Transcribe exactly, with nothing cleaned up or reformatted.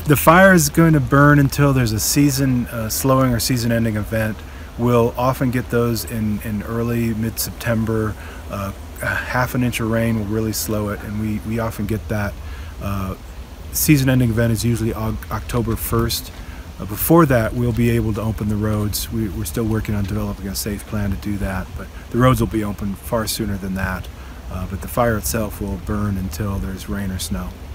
the fire is going to burn until there's a season uh, slowing or season-ending event. We'll often get those in, in early mid-September. Uh, half an inch of rain will really slow it, and we, we often get that. Uh, season-ending event is usually October first. Uh, before that, we'll be able to open the roads. We, we're still working on developing a safe plan to do that, but the roads will be open far sooner than that. Uh, but the fire itself will burn until there's rain or snow.